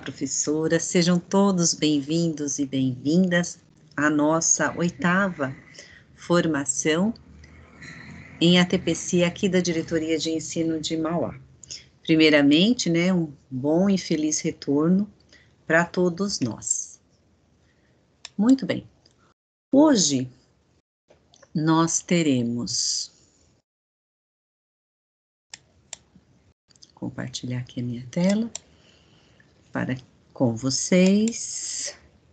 professora, sejam todos bem-vindos e bem-vindas à nossa 8ª formação em ATPC aqui da Diretoria de Ensino de Mauá. Primeiramente, né, um bom e feliz retorno para todos nós. Muito bem, hoje nós teremos, compartilhar aqui a minha tela, com vocês,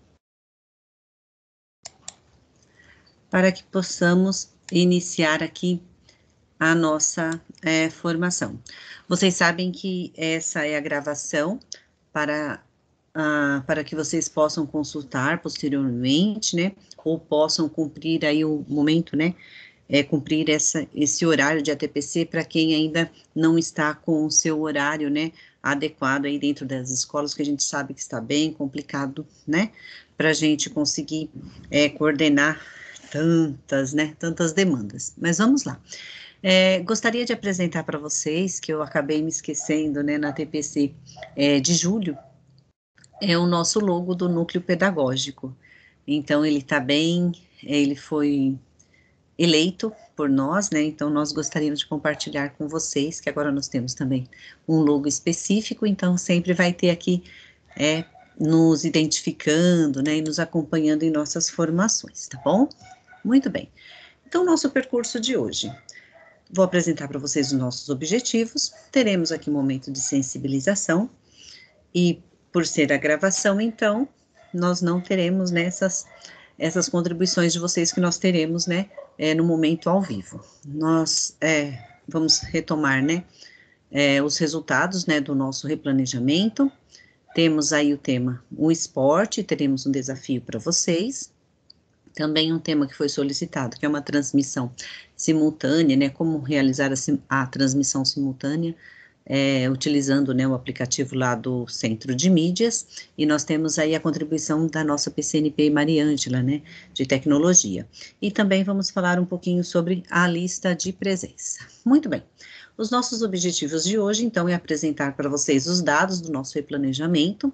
para que possamos iniciar aqui a nossa formação. Vocês sabem que essa é a gravação para que vocês possam consultar posteriormente, né, ou possam cumprir aí o momento, né, cumprir esse horário de ATPC para quem ainda não está com o seu horário, né, adequado aí dentro das escolas, que a gente sabe que está bem complicado, né, para a gente conseguir coordenar tantas demandas. Mas vamos lá. Gostaria de apresentar para vocês, que eu acabei me esquecendo, né, na ATPC de julho, é o nosso logo do núcleo pedagógico. Então, ele foi eleito por nós, né, então nós gostaríamos de compartilhar com vocês, que agora nós temos também um logo específico, então sempre vai ter aqui, nos identificando, né, e nos acompanhando em nossas formações, tá bom? Muito bem. Então, nosso percurso de hoje. Vou apresentar para vocês os nossos objetivos, teremos aqui um momento de sensibilização, e por ser a gravação, então, nós não teremos, né, essas contribuições de vocês que nós teremos, né, no momento ao vivo. Nós vamos retomar, né, os resultados, né, do nosso replanejamento. Temos aí o tema, o esporte, teremos um desafio para vocês. Também um tema que foi solicitado, que é uma transmissão simultânea, né, como realizar a transmissão simultânea, utilizando, né, o aplicativo lá do Centro de Mídias, e nós temos aí a contribuição da nossa PCNP Mariângela, né, de tecnologia. E também vamos falar um pouquinho sobre a lista de presença. Muito bem, os nossos objetivos de hoje, então, é apresentar para vocês os dados do nosso replanejamento,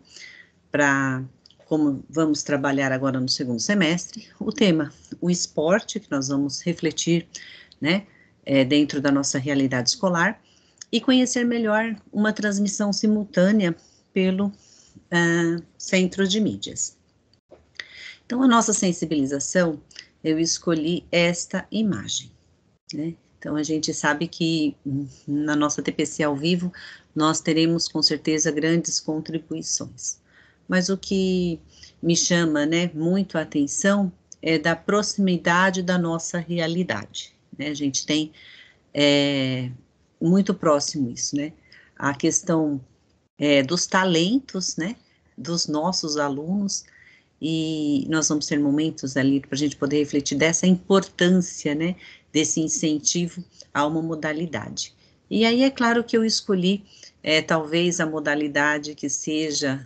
como vamos trabalhar agora no segundo semestre, o tema, o esporte, que nós vamos refletir, né, dentro da nossa realidade escolar, e conhecer melhor uma transmissão simultânea pelo Centro de Mídias. Então, a nossa sensibilização, eu escolhi esta imagem, né? Então, a gente sabe que na nossa TPC ao vivo, nós teremos com certeza grandes contribuições. Mas o que me chama, né, muito a atenção é da proximidade da nossa realidade, né? A gente tem muito próximo isso, né? A questão dos talentos, né, dos nossos alunos, e nós vamos ter momentos ali para a gente poder refletir dessa importância, né, desse incentivo a uma modalidade. E aí é claro que eu escolhi talvez a modalidade que seja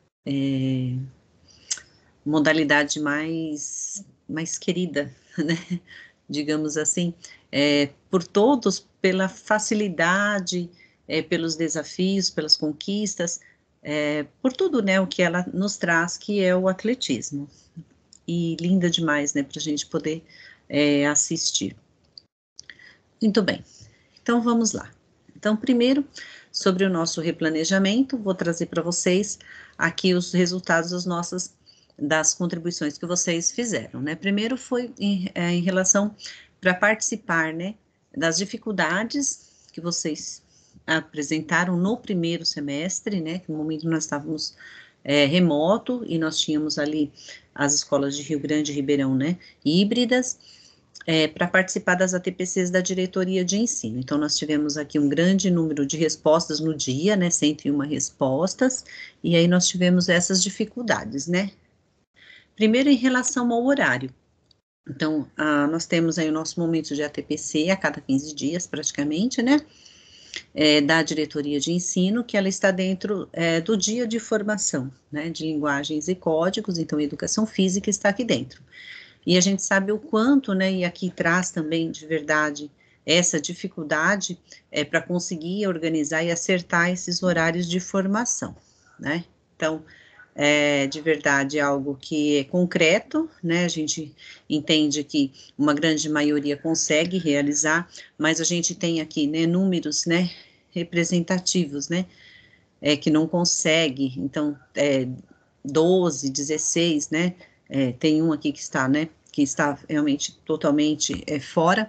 modalidade mais querida, né, digamos assim, por todos, pela facilidade, pelos desafios, pelas conquistas, por tudo, né, o que ela nos traz, que é o atletismo, e linda demais, né, para a gente poder assistir. Muito bem, então vamos lá. Então, primeiro, sobre o nosso replanejamento, vou trazer para vocês aqui os resultados das contribuições que vocês fizeram, né? Primeiro foi em relação para participar, né, das dificuldades que vocês apresentaram no primeiro semestre, né, que no momento nós estávamos remoto, e nós tínhamos ali as escolas de Rio Grande e Ribeirão, né, híbridas, para participar das ATPCs da diretoria de ensino. Então, nós tivemos aqui um grande número de respostas no dia, né, 101 respostas, e aí nós tivemos essas dificuldades, né. Primeiro, em relação ao horário. Então, nós temos aí o nosso momento de ATPC a cada 15 dias, praticamente, né, da diretoria de ensino, que ela está dentro do dia de formação, né, de linguagens e códigos, então, educação física está aqui dentro. E a gente sabe o quanto, né, e aqui traz também, de verdade, essa dificuldade para conseguir organizar e acertar esses horários de formação, né. Então, de verdade, algo que é concreto, né, a gente entende que uma grande maioria consegue realizar, mas a gente tem aqui, né, números, né, representativos, né, que não consegue, então, 12, 16, né, tem um aqui que está realmente totalmente fora,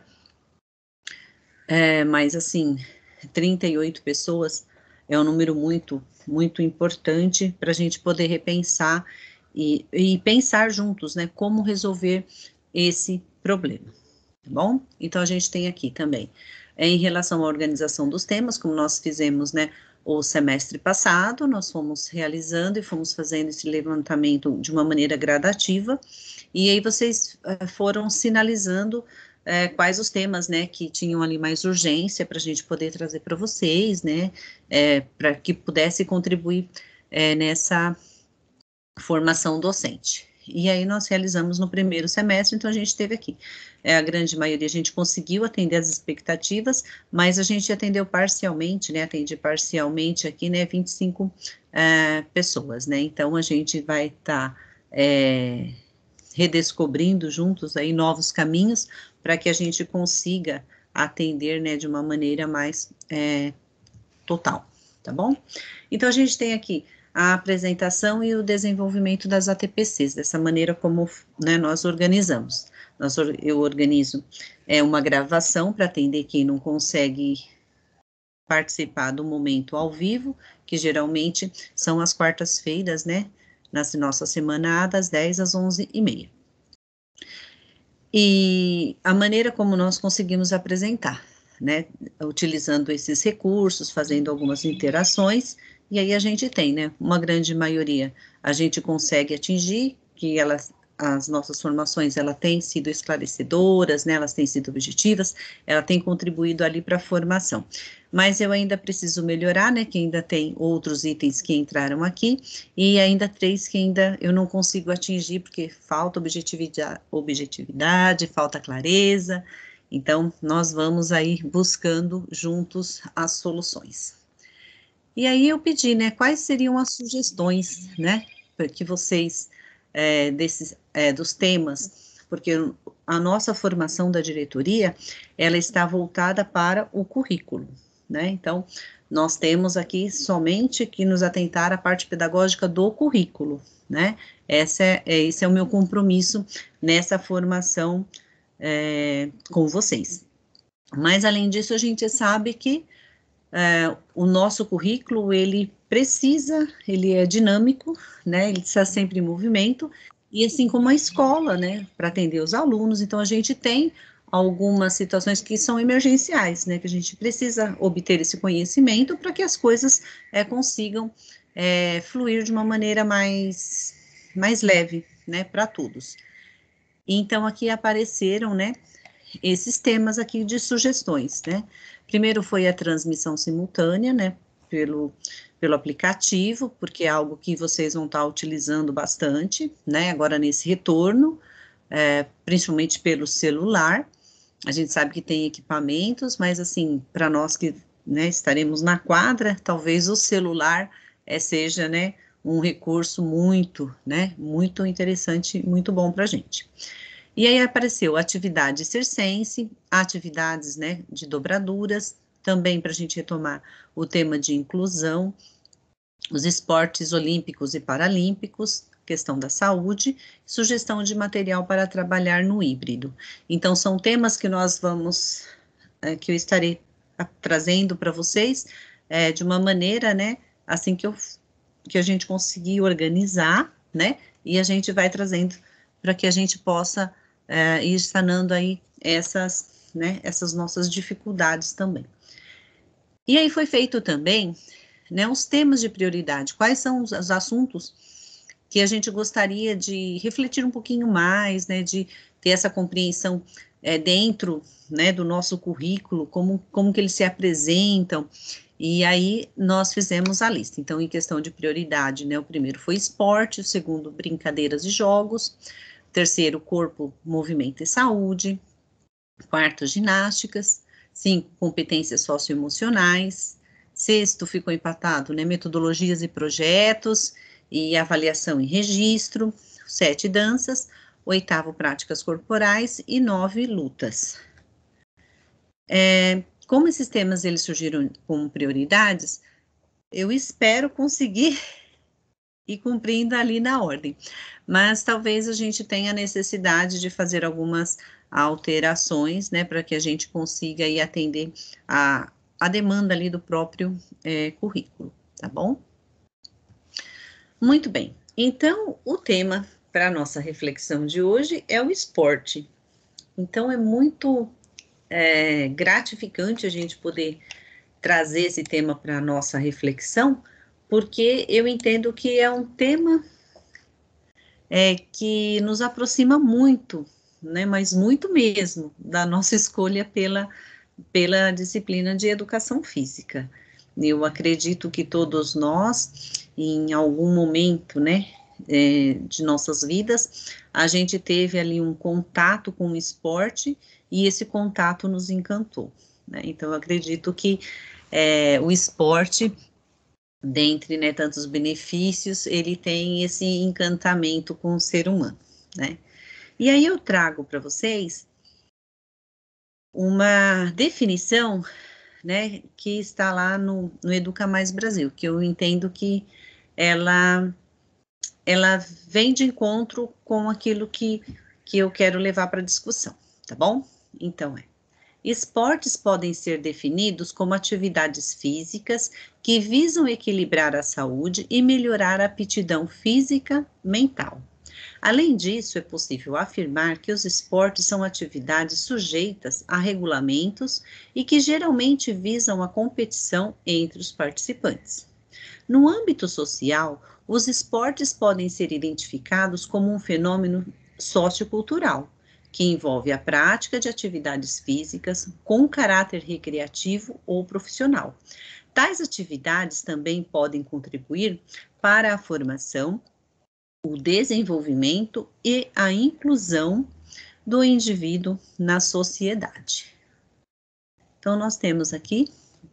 mas assim, 38 pessoas é um número muito, muito importante para a gente poder repensar e pensar juntos, né, como resolver esse problema, tá bom? Então, a gente tem aqui também, em relação à organização dos temas, como nós fizemos, né, o semestre passado, nós fomos realizando e fomos fazendo esse levantamento de uma maneira gradativa, e aí vocês foram sinalizando quais os temas, né, que tinham ali mais urgência para a gente poder trazer para vocês, né, para que pudesse contribuir nessa formação docente. E aí nós realizamos no primeiro semestre, então a gente teve aqui, a grande maioria a gente conseguiu atender as expectativas, mas a gente atendeu parcialmente, né, atendi parcialmente aqui, né, 25 pessoas, né, então a gente vai estar redescobrindo juntos aí novos caminhos para que a gente consiga atender, né, de uma maneira mais total, tá bom? Então, a gente tem aqui a apresentação e o desenvolvimento das ATPCs, dessa maneira como, né, nós organizamos. Eu organizo uma gravação para atender quem não consegue participar do momento ao vivo, que geralmente são as quartas-feiras, né, na nossa semana A, das 10 às 11h30. E a maneira como nós conseguimos apresentar, né, utilizando esses recursos, fazendo algumas interações, e aí a gente tem, né, uma grande maioria, a gente consegue atingir, que as nossas formações, elas têm sido esclarecedoras, né, elas têm sido objetivas, ela tem contribuído ali para a formação. Mas eu ainda preciso melhorar, né, que ainda tem outros itens que entraram aqui, e ainda 3 que ainda eu não consigo atingir, porque falta objetividade, falta clareza, então nós vamos aí buscando juntos as soluções. E aí eu pedi, né, quais seriam as sugestões, né, para que vocês, dos temas, porque a nossa formação da diretoria, ela está voltada para o currículo, né, então, nós temos aqui somente que nos atentar à parte pedagógica do currículo, né, esse é o meu compromisso nessa formação com vocês. Mas, além disso, a gente sabe que o nosso currículo, ele é dinâmico, né, ele está sempre em movimento, e assim como a escola, né, para atender os alunos, então a gente tem algumas situações que são emergenciais, né, que a gente precisa obter esse conhecimento para que as coisas consigam fluir de uma maneira mais leve, né, para todos. Então, aqui apareceram, né, esses temas aqui de sugestões, né? Primeiro foi a transmissão simultânea, né, pelo aplicativo, porque é algo que vocês vão estar utilizando bastante, né, agora nesse retorno, principalmente pelo celular. A gente sabe que tem equipamentos, mas assim, para nós que, né, estaremos na quadra, talvez o celular seja, né, um recurso muito, né, muito interessante, muito bom para a gente. E aí apareceu atividade circense, atividades, né, de dobraduras, também para a gente retomar o tema de inclusão, os esportes olímpicos e paralímpicos, questão da saúde, sugestão de material para trabalhar no híbrido. Então, são temas que nós vamos, que eu estarei trazendo para vocês, de uma maneira, né, assim que a gente conseguir organizar, né, e a gente vai trazendo para que a gente possa ir sanando aí essas, né, essas nossas dificuldades também. E aí foi feito também, né, os temas de prioridade, quais são os assuntos que a gente gostaria de refletir um pouquinho mais, né, de ter essa compreensão dentro, né, do nosso currículo, como que eles se apresentam, e aí nós fizemos a lista. Então, em questão de prioridade, né, o primeiro foi esporte, o segundo, brincadeiras e jogos, terceiro, corpo, movimento e saúde, quarto, ginásticas, cinco, competências socioemocionais, sexto, ficou empatado, né, metodologias e projetos, e avaliação e registro, 7 danças, 8º práticas corporais e 9 lutas. Como esses temas eles surgiram como prioridades, eu espero conseguir ir cumprindo ali na ordem, mas talvez a gente tenha necessidade de fazer algumas alterações, né, para que a gente consiga ir atender a demanda ali do próprio currículo, tá bom? Muito bem, então o tema para a nossa reflexão de hoje é o esporte. Então é muito gratificante a gente poder trazer esse tema para a nossa reflexão, porque eu entendo que é um tema que nos aproxima muito, né, mas muito mesmo, da nossa escolha pela disciplina de educação física. Eu acredito que todos nós, em algum momento, né, de nossas vidas, a gente teve ali um contato com o esporte e esse contato nos encantou, né? Então, eu acredito que o esporte, dentre, né, tantos benefícios, ele tem esse encantamento com o ser humano, né? E aí eu trago para vocês uma definição, né, que está lá no Educa Mais Brasil, que eu entendo que ela vem de encontro com aquilo que eu quero levar para discussão, tá bom? Então, esportes podem ser definidos como atividades físicas que visam equilibrar a saúde e melhorar a aptidão física mental. Além disso, é possível afirmar que os esportes são atividades sujeitas a regulamentos e que geralmente visam a competição entre os participantes. No âmbito social, os esportes podem ser identificados como um fenômeno sociocultural, que envolve a prática de atividades físicas com caráter recreativo ou profissional. Tais atividades também podem contribuir para a formação, o desenvolvimento e a inclusão do indivíduo na sociedade. Então, nós temos aqui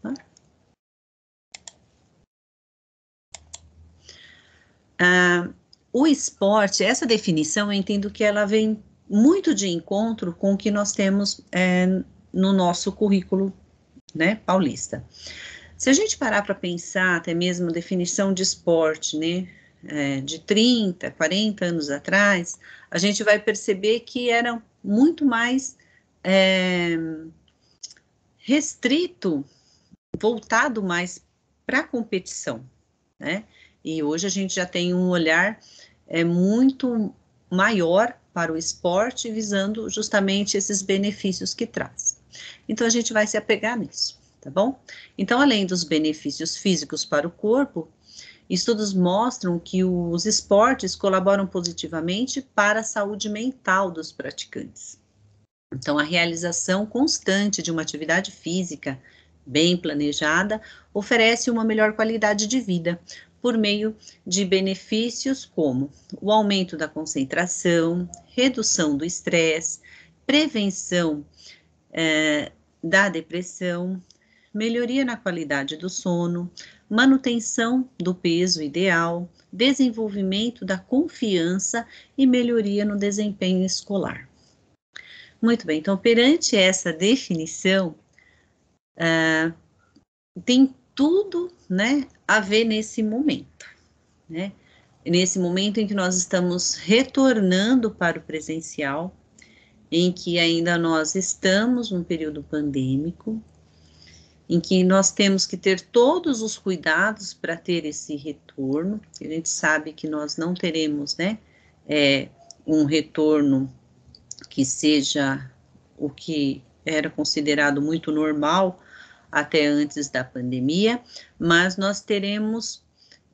o esporte, essa definição, eu entendo que ela vem muito de encontro com o que nós temos no nosso currículo, né, paulista. Se a gente parar para pensar, até mesmo a definição de esporte, né, de 30, 40 anos atrás, a gente vai perceber que era muito mais restrito, voltado mais para a competição, né? E hoje a gente já tem um olhar muito maior para o esporte, visando justamente esses benefícios que traz. Então, a gente vai se apegar nisso, tá bom? Então, além dos benefícios físicos para o corpo, estudos mostram que os esportes colaboram positivamente para a saúde mental dos praticantes. Então, a realização constante de uma atividade física bem planejada oferece uma melhor qualidade de vida, por meio de benefícios como o aumento da concentração, redução do estresse, prevenção da depressão, melhoria na qualidade do sono, manutenção do peso ideal, desenvolvimento da confiança e melhoria no desempenho escolar. Muito bem, então, perante essa definição, tem tudo, né, a ver nesse momento, né? Nesse momento em que nós estamos retornando para o presencial, em que ainda nós estamos num período pandêmico, em que nós temos que ter todos os cuidados para ter esse retorno. A gente sabe que nós não teremos, né, um retorno que seja o que era considerado muito normal até antes da pandemia, mas nós teremos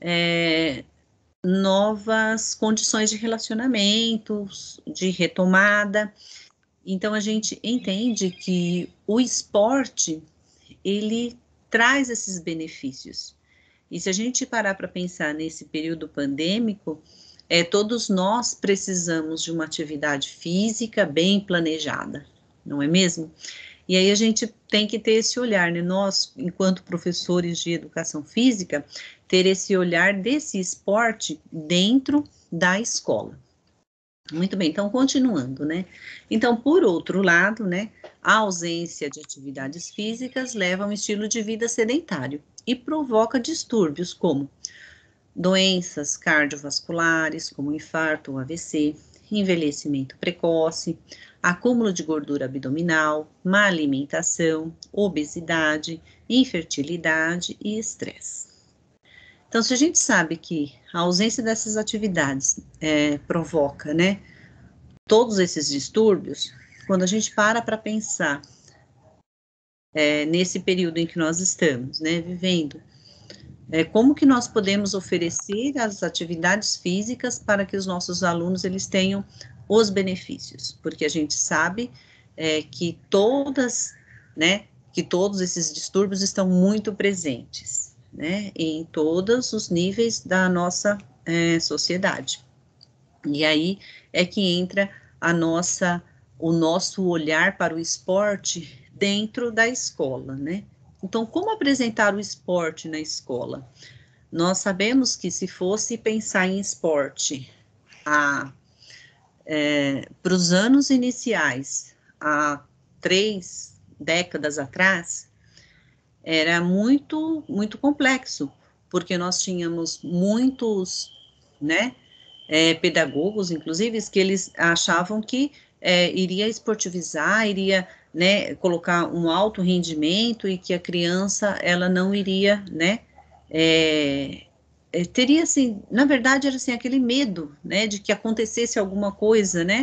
novas condições de relacionamentos, de retomada. Então, a gente entende que o esporte, ele traz esses benefícios. E se a gente parar para pensar nesse período pandêmico, todos nós precisamos de uma atividade física bem planejada, não é mesmo? E aí a gente tem que ter esse olhar, né? Nós, enquanto professores de educação física, ter esse olhar desse esporte dentro da escola. Muito bem, então continuando, né? Então, por outro lado, né, a ausência de atividades físicas leva a um estilo de vida sedentário e provoca distúrbios como doenças cardiovasculares, como infarto ou AVC, envelhecimento precoce, acúmulo de gordura abdominal, má alimentação, obesidade, infertilidade e estresse. Então, se a gente sabe que a ausência dessas atividades provoca, né, todos esses distúrbios, quando a gente para pensar nesse período em que nós estamos, né, vivendo, como que nós podemos oferecer as atividades físicas para que os nossos alunos eles tenham os benefícios, porque a gente sabe que todos esses distúrbios estão muito presentes, né, em todos os níveis da nossa sociedade. E aí é que entra o nosso olhar para o esporte dentro da escola, né? Então, como apresentar o esporte na escola? Nós sabemos que se fosse pensar em esporte para os anos iniciais, há 3 décadas atrás, era muito, muito complexo, porque nós tínhamos muitos, né, pedagogos, inclusive, que eles achavam que iria esportivizar, iria, né, colocar um alto rendimento e que a criança, ela não iria, né, teria, assim, na verdade, era, assim, aquele medo, né, de que acontecesse alguma coisa, né,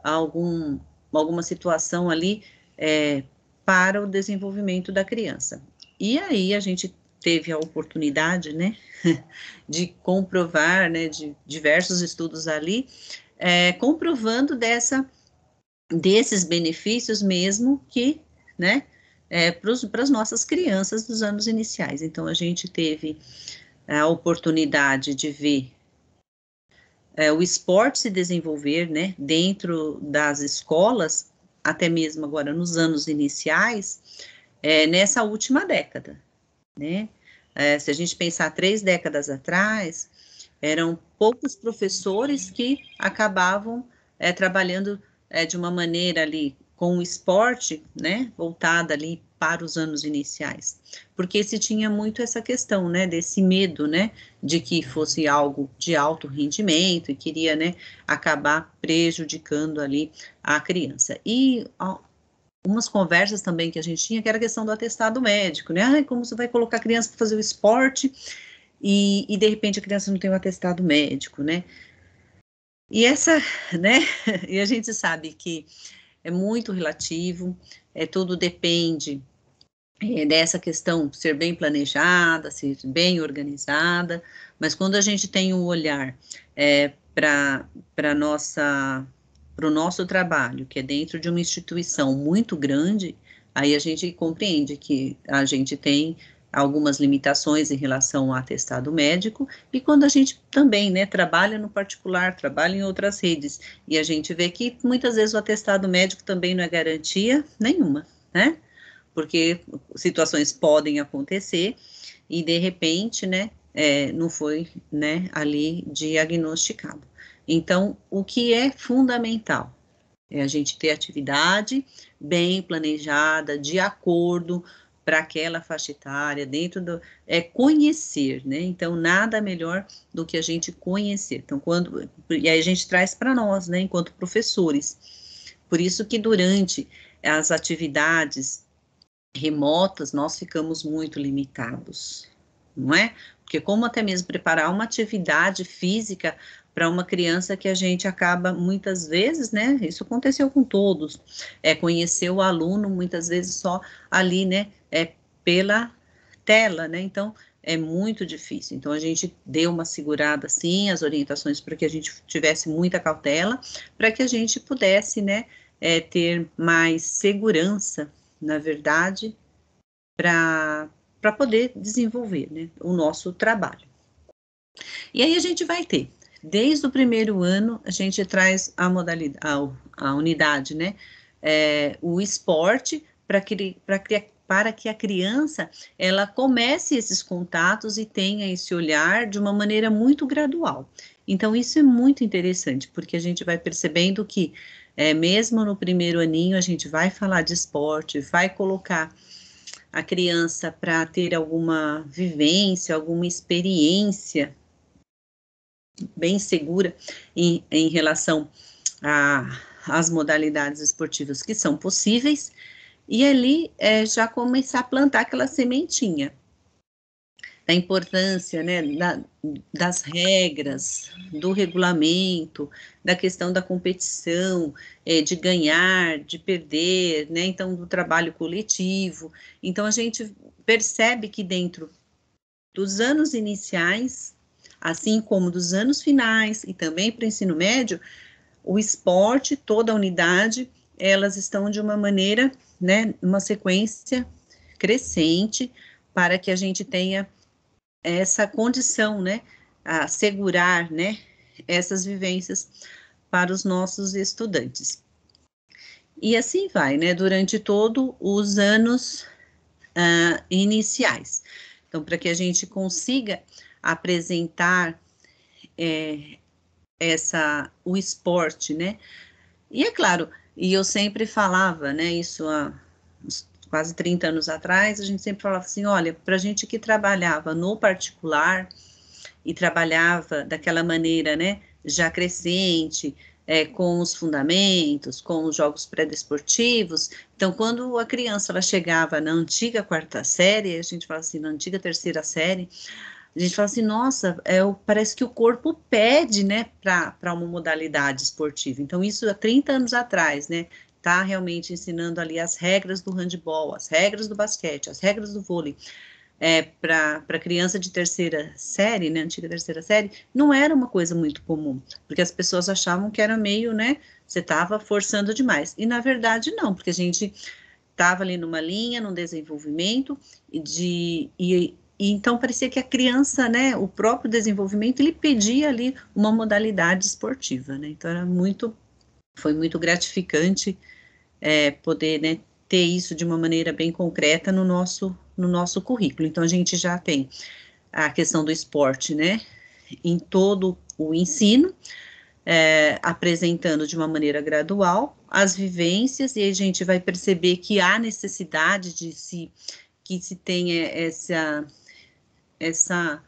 alguma situação ali para o desenvolvimento da criança. E aí a gente teve a oportunidade, né, de comprovar, né, de diversos estudos ali, comprovando desses benefícios mesmo que, né, para as nossas crianças dos anos iniciais. Então, a gente teve a oportunidade de ver o esporte se desenvolver, né, dentro das escolas, até mesmo agora nos anos iniciais, nessa última década, né? Se a gente pensar 3 décadas atrás, eram poucos professores que acabavam trabalhando de uma maneira ali com o esporte, né, voltada ali para os anos iniciais, porque se tinha muito essa questão, né, desse medo, né, de que fosse algo de alto rendimento e queria, né, acabar prejudicando ali a criança. E umas conversas também que a gente tinha, que era a questão do atestado médico, né? Ai, como você vai colocar a criança para fazer o esporte e de repente a criança não tem um atestado médico, né? E né? E a gente sabe que é muito relativo, tudo depende dessa questão ser bem planejada, ser bem organizada, mas quando a gente tem um olhar para o nosso trabalho, que é dentro de uma instituição muito grande, aí a gente compreende que a gente tem algumas limitações em relação ao atestado médico, e quando a gente também, né, trabalha no particular, trabalha em outras redes, e a gente vê que muitas vezes o atestado médico também não é garantia nenhuma, né? Porque situações podem acontecer e de repente, né, não foi, né, ali diagnosticado. Então, o que é fundamental é a gente ter atividade bem planejada, de acordo para aquela faixa etária, conhecer, né? Então, nada melhor do que a gente conhecer. Então, e aí a gente traz para nós, né, enquanto professores. Por isso que durante as atividades remotas, nós ficamos muito limitados, não é? Porque como até mesmo preparar uma atividade física para uma criança que a gente acaba muitas vezes, né, isso aconteceu com todos, conhecer o aluno muitas vezes só ali, né, pela tela, né, então é muito difícil, então a gente deu uma segurada assim, as orientações para que a gente tivesse muita cautela, para que a gente pudesse, né, ter mais segurança, na verdade, para poder desenvolver, né, o nosso trabalho. E aí a gente vai ter, desde o primeiro ano, a gente traz a modalidade, a unidade, né, o esporte, para para que a criança, ela comece esses contatos e tenha esse olhar de uma maneira muito gradual. Então, isso é muito interessante, porque a gente vai percebendo que, mesmo no primeiro aninho, a gente vai falar de esporte, vai colocar a criança para ter alguma vivência, alguma experiência bem segura em relação às modalidades esportivas que são possíveis, e ali já começar a plantar aquela sementinha da importância, né, das regras, do regulamento, da questão da competição, de ganhar, de perder, né, então do trabalho coletivo. Então a gente percebe que dentro dos anos iniciais, assim como dos anos finais e também para o ensino médio, o esporte, toda a unidade, elas estão de uma maneira, né, uma sequência crescente para que a gente tenha essa condição, né, assegurar, né, essas vivências para os nossos estudantes. E assim vai, né, durante todos os anos iniciais. Então, para que a gente consiga apresentar o esporte, né, e é claro, e eu sempre falava, né, isso há quase 30 anos atrás, a gente sempre falava assim, olha, para a gente que trabalhava no particular e trabalhava daquela maneira, né, já crescente, com os fundamentos, com os jogos pré-desportivos, então quando a criança ela chegava na antiga quarta série, a gente fala assim, na antiga terceira série, a gente fala assim, nossa, parece que o corpo pede, né, para uma modalidade esportiva. Então, isso há 30 anos atrás, né, tá realmente ensinando ali as regras do handebol, as regras do basquete, as regras do vôlei, para criança de terceira série, né, antiga terceira série, não era uma coisa muito comum, porque as pessoas achavam que era meio, né, você estava forçando demais. E, na verdade, não, porque a gente estava ali numa linha, num desenvolvimento, e então parecia que a criança, né, o próprio desenvolvimento, ele pedia ali uma modalidade esportiva, né, então foi muito gratificante poder, né, ter isso de uma maneira bem concreta no nosso currículo. Então a gente já tem a questão do esporte, né, em todo o ensino, apresentando de uma maneira gradual as vivências, e a gente vai perceber que há necessidade que se tenha essa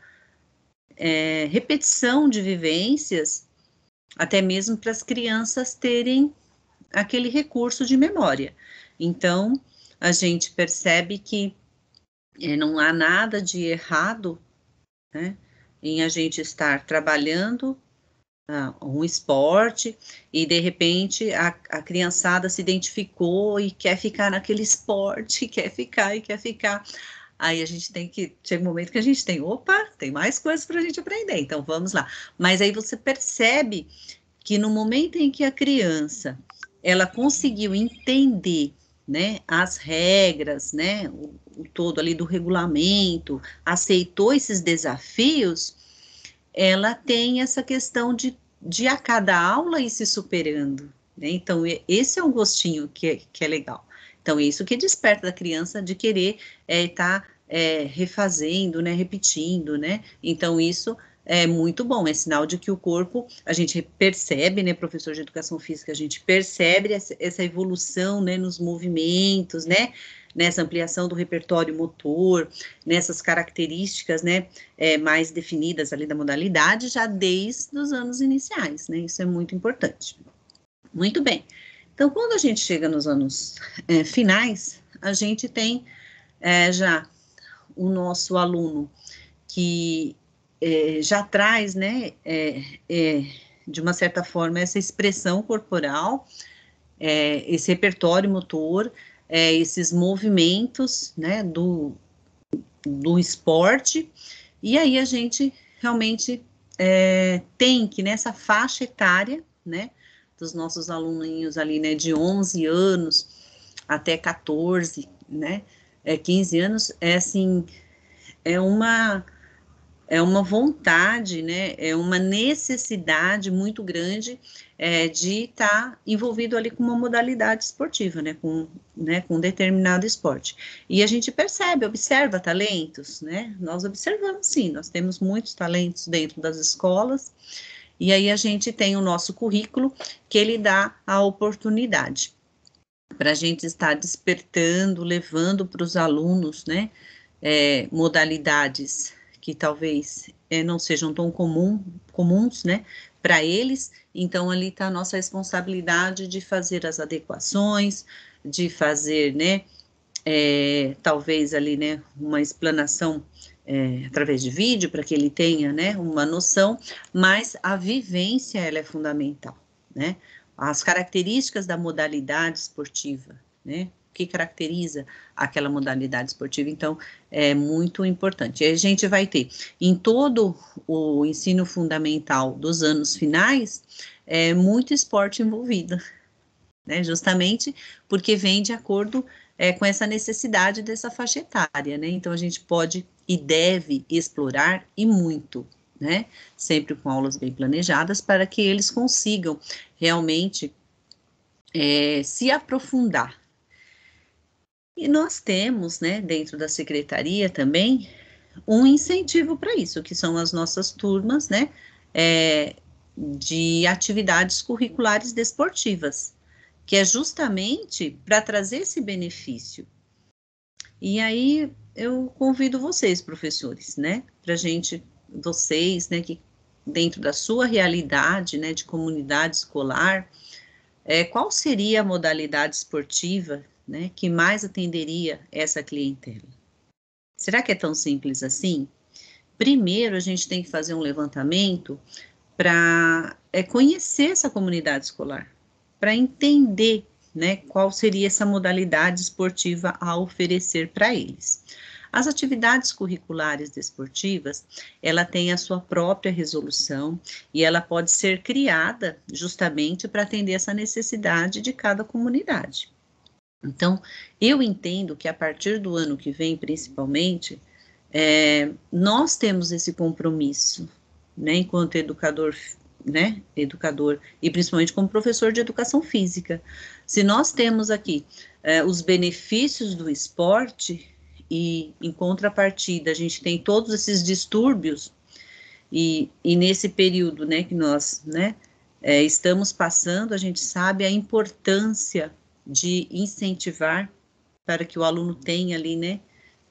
repetição de vivências, até mesmo para as crianças terem aquele recurso de memória. Então, a gente percebe que não há nada de errado, né, em a gente estar trabalhando um esporte, e de repente a criançada se identificou e quer ficar naquele esporte, quer ficar e quer ficar. Aí a gente chega um momento que a gente tem mais coisas para a gente aprender, então vamos lá. Mas aí você percebe que no momento em que a criança, ela conseguiu entender, né, as regras, né, o todo ali do regulamento, aceitou esses desafios, ela tem essa questão de a cada aula ir se superando, né? Então, esse é um gostinho que é legal. Então, isso que desperta da criança de querer estar refazendo, né, repetindo, né? Então, isso é muito bom, é sinal de que o corpo, a gente percebe, né, professor de educação física, a gente percebe essa evolução, né, nos movimentos, né, nessa ampliação do repertório motor, nessas características, né, mais definidas ali da modalidade, já desde os anos iniciais, né, isso é muito importante. Muito bem, então quando a gente chega nos anos finais, a gente tem já o nosso aluno que já traz, né, de uma certa forma, essa expressão corporal, esse repertório motor, esses movimentos, né, do esporte, e aí a gente realmente tem que nessa faixa etária, né, dos nossos aluninhos ali, né, de 11 anos até 14, né, 15 anos, assim, é uma é uma vontade, né, é uma necessidade muito grande de estar envolvido ali com uma modalidade esportiva, com um determinado esporte. E a gente percebe, observa talentos, né, nós observamos sim, nós temos muitos talentos dentro das escolas, e aí a gente tem o nosso currículo que ele dá a oportunidade para a gente estar despertando, levando para os alunos, né, modalidades que talvez não sejam tão comuns, né, para eles. Então, ali está a nossa responsabilidade de fazer as adequações, de fazer, né, talvez ali, né, uma explanação através de vídeo, para que ele tenha, né, uma noção, mas a vivência, ela é fundamental, né, as características da modalidade esportiva, né, o que caracteriza aquela modalidade esportiva, então, é muito importante. E a gente vai ter, em todo o ensino fundamental dos anos finais, muito esporte envolvido, né, justamente porque vem de acordo com essa necessidade dessa faixa etária, né, então a gente pode e deve explorar e muito, né, sempre com aulas bem planejadas para que eles consigam realmente se aprofundar. E nós temos, né, dentro da secretaria também, um incentivo para isso, que são as nossas turmas, né, de atividades curriculares desportivas, que é justamente para trazer esse benefício. E aí eu convido vocês, professores, né, para vocês, né, que dentro da sua realidade, né, de comunidade escolar, qual seria a modalidade esportiva, né, que mais atenderia essa clientela? Será que é tão simples assim? Primeiro, a gente tem que fazer um levantamento para conhecer essa comunidade escolar, para entender, né, qual seria essa modalidade esportiva a oferecer para eles. As atividades curriculares desportivas, ela tem a sua própria resolução e ela pode ser criada justamente para atender essa necessidade de cada comunidade. Então, eu entendo que a partir do ano que vem, principalmente, nós temos esse compromisso, né, enquanto educador, né, educador e principalmente como professor de educação física. Se nós temos aqui os benefícios do esporte e em contrapartida a gente tem todos esses distúrbios e nesse período, né, que nós, né, estamos passando, a gente sabe a importância de incentivar para que o aluno tenha ali, né,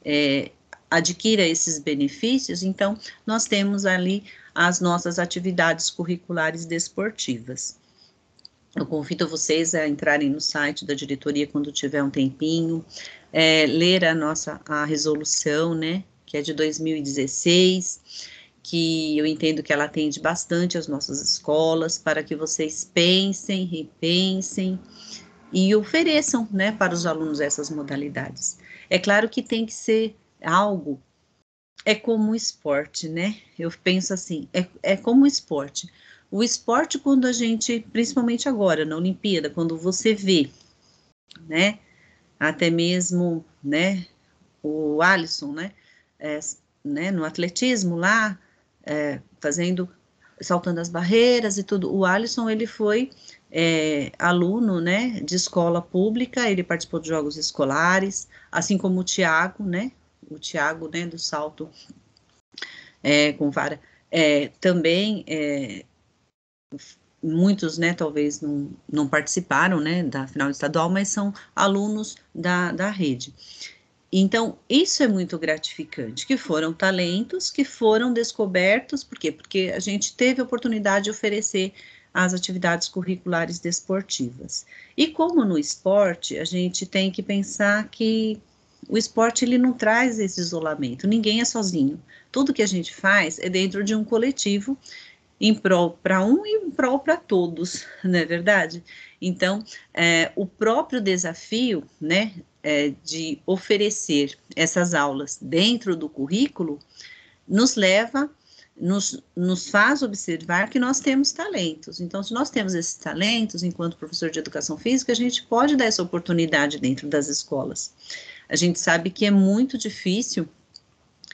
adquira esses benefícios, então nós temos ali as nossas atividades curriculares desportivas. Eu convido vocês a entrarem no site da diretoria quando tiver um tempinho, ler a resolução, né, que é de 2016, que eu entendo que ela atende bastante as nossas escolas, para que vocês pensem, repensem e ofereçam, né, para os alunos essas modalidades. É claro que tem que ser algo, como o esporte, né? Eu penso assim, como o esporte. O esporte, quando a gente, principalmente agora, na Olimpíada, quando você vê, né, até mesmo, né, o Alisson, né, no atletismo lá, saltando as barreiras e tudo, o Alisson, ele foi aluno, né, de escola pública, ele participou de jogos escolares, assim como o Thiago, né, do salto com vara, também muitos, né, talvez não participaram, né, da final estadual, mas são alunos da rede. Então, isso é muito gratificante, que foram talentos que foram descobertos, por quê? Porque a gente teve a oportunidade de oferecer as atividades curriculares desportivas. E como no esporte, a gente tem que pensar que o esporte, ele não traz esse isolamento, ninguém é sozinho. Tudo que a gente faz é dentro de um coletivo, em prol para um e em prol para todos, não é verdade? Então, o próprio desafio, né, de oferecer essas aulas dentro do currículo, nos faz observar que nós temos talentos. Então, se nós temos esses talentos, enquanto professor de educação física, a gente pode dar essa oportunidade dentro das escolas. A gente sabe que é muito difícil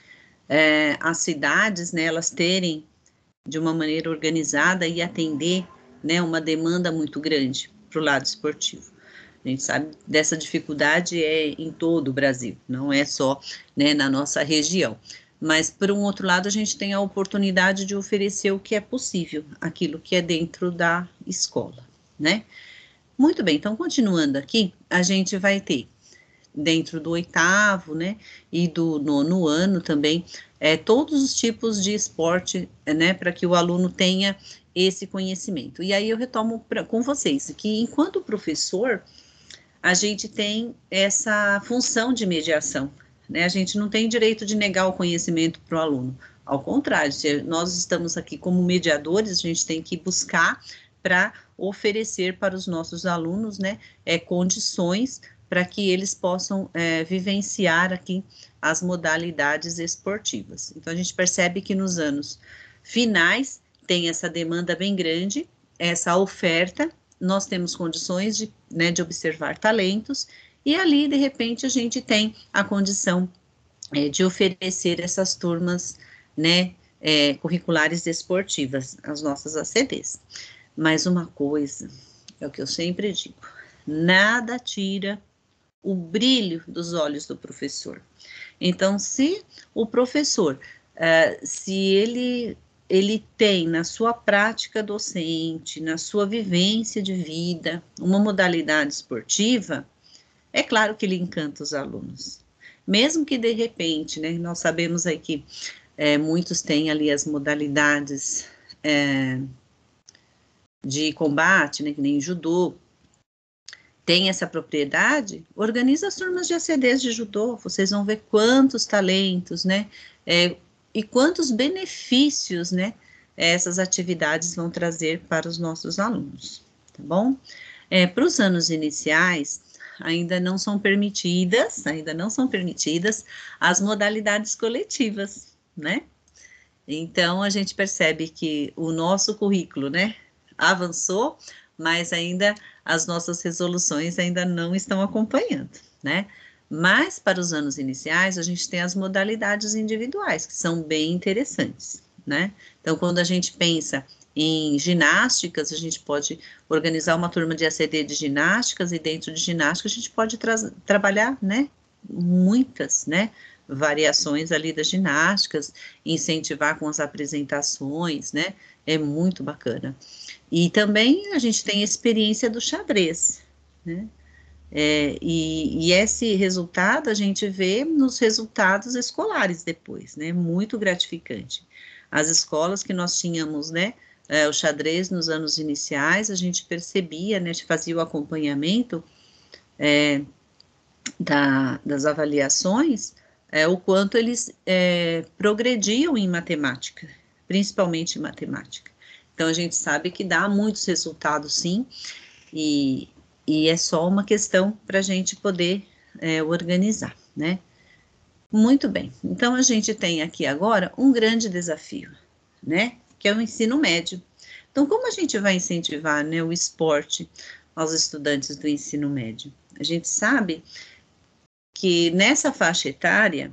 as cidades, né, elas terem de uma maneira organizada e atender, né, uma demanda muito grande para o lado esportivo. A gente sabe dessa dificuldade em todo o Brasil, não é só, né, na nossa região. Mas, por um outro lado, a gente tem a oportunidade de oferecer o que é possível, aquilo que é dentro da escola, né? Muito bem, então, continuando aqui, a gente vai ter dentro do oitavo, né, e do nono ano também, todos os tipos de esporte, né, para que o aluno tenha esse conhecimento. E aí eu retomo com vocês, que enquanto professor, a gente tem essa função de mediação, né, a gente não tem direito de negar o conhecimento para o aluno, ao contrário, se nós estamos aqui como mediadores, a gente tem que buscar para oferecer para os nossos alunos, né, condições para que eles possam vivenciar aqui as modalidades esportivas. Então, a gente percebe que nos anos finais tem essa demanda bem grande, essa oferta, nós temos condições de, né, de observar talentos, e ali, de repente, a gente tem a condição de oferecer essas turmas, né, curriculares esportivas, as nossas ACDs. Mas uma coisa, é o que eu sempre digo, nada tira o brilho dos olhos do professor. Então, se o professor, se ele tem na sua prática docente, na sua vivência de vida, uma modalidade esportiva, é claro que ele encanta os alunos. Mesmo que de repente, né, nós sabemos aí que muitos têm ali as modalidades de combate, né, que nem judô, tem essa propriedade, organiza as turmas de ACDs de judô, vocês vão ver quantos talentos, né, e quantos benefícios, né, essas atividades vão trazer para os nossos alunos, tá bom? Para os anos iniciais, ainda não são permitidas as modalidades coletivas, né? Então, a gente percebe que o nosso currículo, né, avançou, mas ainda as nossas resoluções ainda não estão acompanhando, né? Mas para os anos iniciais, a gente tem as modalidades individuais, que são bem interessantes, né? Então, quando a gente pensa em ginásticas, a gente pode organizar uma turma de ACD de ginásticas, e dentro de ginástica a gente pode trabalhar, né, muitas, né, variações ali das ginásticas, incentivar com as apresentações, né, é muito bacana. E também a gente tem a experiência do xadrez, né, e esse resultado a gente vê nos resultados escolares depois, né, muito gratificante. As escolas que nós tínhamos, né, o xadrez nos anos iniciais, a gente percebia, né, a gente fazia o acompanhamento das avaliações, o quanto eles progrediam em matemática, principalmente em matemática. Então, a gente sabe que dá muitos resultados, sim, e é só uma questão para a gente poder organizar, né? Muito bem, então a gente tem aqui agora um grande desafio, né? Que é o ensino médio. Então, como a gente vai incentivar, né, o esporte aos estudantes do ensino médio? A gente sabe que nessa faixa etária,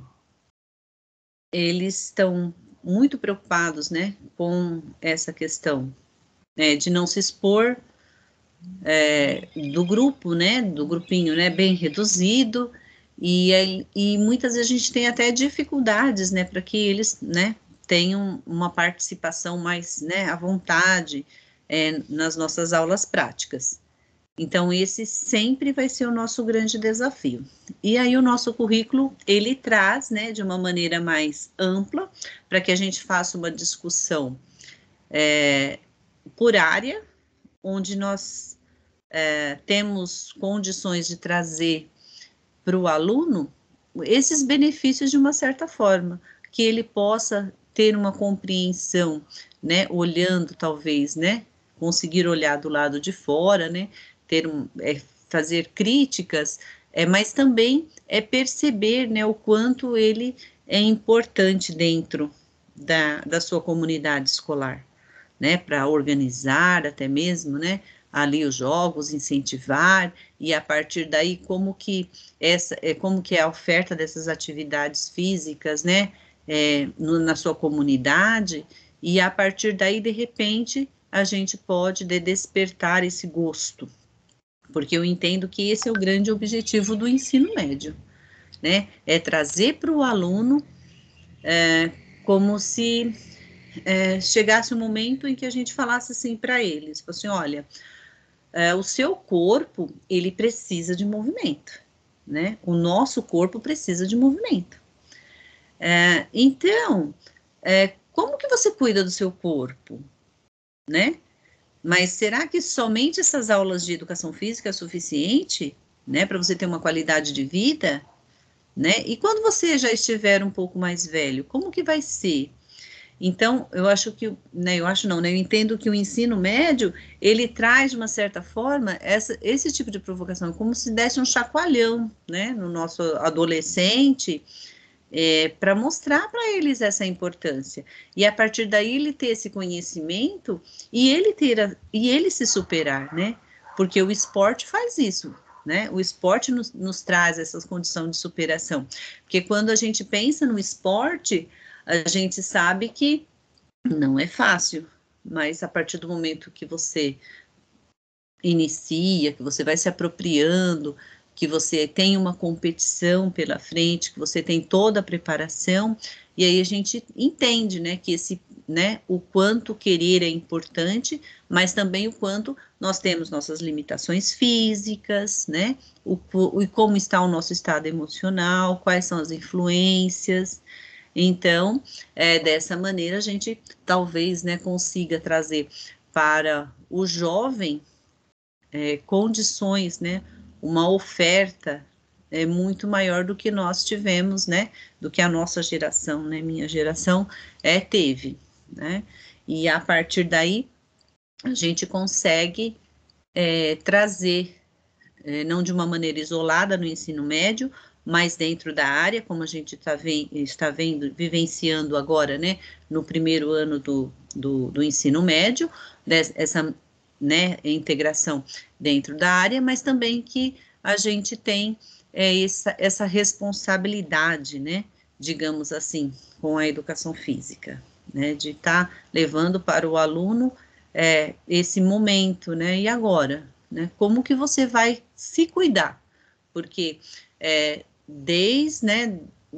eles estão muito preocupados, né, com essa questão, de não se expor, do grupo, né, do grupinho, né, bem reduzido, e muitas vezes a gente tem até dificuldades, né, para que eles, né, tenham uma participação mais, né, à vontade, nas nossas aulas práticas. Então, esse sempre vai ser o nosso grande desafio. E aí, o nosso currículo, ele traz, né, de uma maneira mais ampla, para que a gente faça uma discussão por área, onde nós temos condições de trazer para o aluno esses benefícios de uma certa forma, que ele possa ter uma compreensão, né, olhando talvez, né, conseguir olhar do lado de fora, né, fazer críticas, mas também perceber, né, o quanto ele é importante dentro da sua comunidade escolar, né, para organizar até mesmo, né, ali os jogos, incentivar, e a partir daí como que é a oferta dessas atividades físicas, né, na sua comunidade, e a partir daí, de repente, a gente pode despertar esse gosto, porque eu entendo que esse é o grande objetivo do ensino médio, né? É trazer para o aluno como se chegasse um momento em que a gente falasse assim para eles, assim, olha, o seu corpo, ele precisa de movimento, né? O nosso corpo precisa de movimento. Então, como que você cuida do seu corpo, né? Mas será que somente essas aulas de educação física é suficiente, né, para você ter uma qualidade de vida, né? E quando você já estiver um pouco mais velho, como que vai ser? Então, eu acho que, né, eu acho não, né, eu entendo que o ensino médio, ele traz, de uma certa forma, esse tipo de provocação, como se desse um chacoalhão, né, no nosso adolescente, para mostrar para eles essa importância. E a partir daí ele ter esse conhecimento e ele se superar, né? Porque o esporte faz isso, né? O esporte nos traz essa condição de superação. Porque quando a gente pensa no esporte, a gente sabe que não é fácil, mas a partir do momento que você inicia, que você vai se apropriando, que você tem uma competição pela frente, que você tem toda a preparação, e aí a gente entende, né, que o quanto querer é importante, mas também o quanto nós temos nossas limitações físicas, né, e como está o nosso estado emocional, quais são as influências. Então, dessa maneira a gente talvez, né, consiga trazer para o jovem condições, né, uma oferta muito maior do que nós tivemos, né, do que a nossa geração, né, minha geração teve, né, e a partir daí a gente consegue trazer, não de uma maneira isolada no ensino médio, mas dentro da área, como a gente está vendo, vivenciando agora, né, no primeiro ano do ensino médio, essa, né, integração dentro da área, mas também que a gente tem essa responsabilidade, né, digamos assim, com a educação física, né, de estar levando para o aluno esse momento, né, e agora, né, como que você vai se cuidar, porque desde, né,